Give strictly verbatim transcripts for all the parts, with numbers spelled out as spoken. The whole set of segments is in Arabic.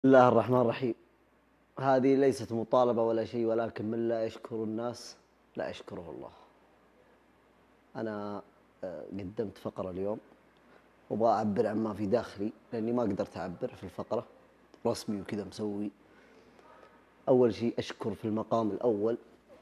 بسم الله الرحمن الرحيم. هذه ليست مطالبة ولا شيء، ولكن من لا يشكر الناس لا يشكره الله. أنا آه، قدمت فقرة اليوم وأبغى أعبر عن ما في داخلي، لأني ما قدرت أعبر في الفقرة رسمي وكذا مسوي. أول شيء أشكر في المقام الأول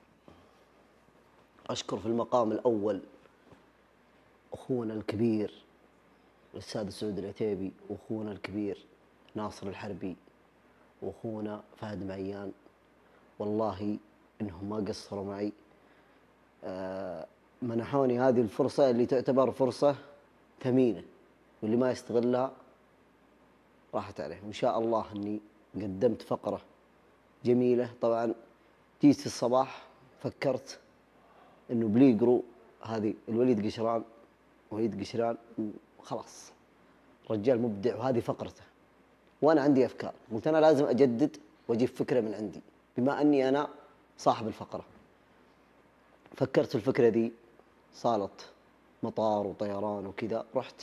أشكر في المقام الأول أخونا الكبير الأستاذ سعود العتيبي، وأخونا الكبير ناصر الحربي، وأخونا فهد معيان. والله إنهم ما قصروا معي، آه، منحوني هذه الفرصة اللي تعتبر فرصة ثمينة، واللي ما يستغلها راحت عليه. وإن شاء الله أني قدمت فقرة جميلة. طبعا جيت الصباح فكرت أنه بليقرو هذه الوليد قشران وليد قشران وخلاص، رجال مبدع وهذه فقرته، وأنا عندي أفكار. قلت أنا لازم أجدد وأجيب فكرة من عندي بما أني أنا صاحب الفقرة. فكرت الفكرة ذي، صالت مطار وطيران وكذا. رحت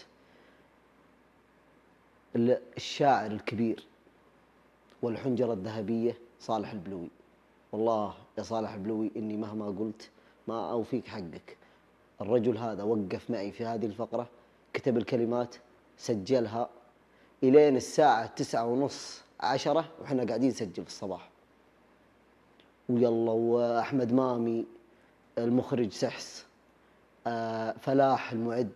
الشاعر الكبير والحنجرة الذهبية صالح البلوي. والله يا صالح البلوي إني مهما قلت ما أوفيك حقك. الرجل هذا وقف معي في هذه الفقرة، كتب الكلمات، سجلها إلين الساعة تسعة ونص عشرة وإحنا قاعدين نسجل في الصباح. ويلا، وأحمد مامي المخرج سحس، آه فلاح المعد،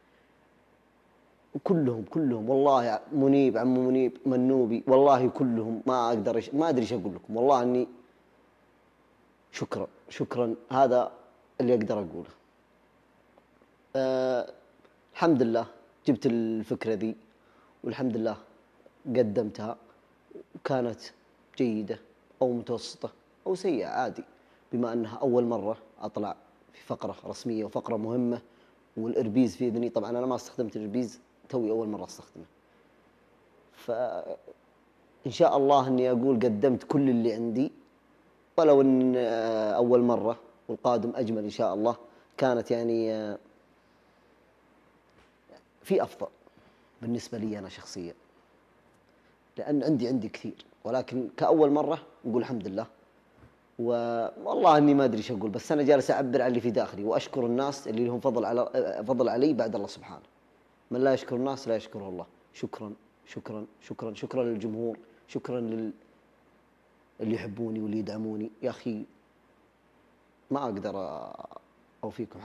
كلهم كلهم والله، منيب عمو منيب منوبي، والله كلهم ما اقدر إيش ما ادري ايش اقول لكم. والله اني شكرا شكرا، هذا اللي اقدر اقوله. أه الحمد لله جبت الفكرة ذي، والحمد لله قدمتها، وكانت جيدة او متوسطة او سيئة عادي، بما انها اول مرة اطلع في فقرة رسمية وفقرة مهمة. والاربيز في اذني، طبعا انا ما استخدمت الاربيز، توي اول مرة استخدمه. فإن شاء الله أني أقول قدمت كل اللي عندي، ولو أن أول مرة، والقادم أجمل إن شاء الله. كانت يعني في أفضل بالنسبة لي أنا شخصيا، لأن عندي عندي كثير، ولكن كأول مرة نقول الحمد لله. والله أني ما أدري إيش أقول، بس أنا جالس أعبر عن اللي في داخلي، وأشكر الناس اللي لهم فضل على فضل علي بعد الله سبحانه. من لا يشكر الناس لا يشكره الله. شكرا شكرا شكرا شكرا للجمهور، شكرا لل اللي يحبوني واللي يدعموني. يا أخي ما أقدر أوفيكم.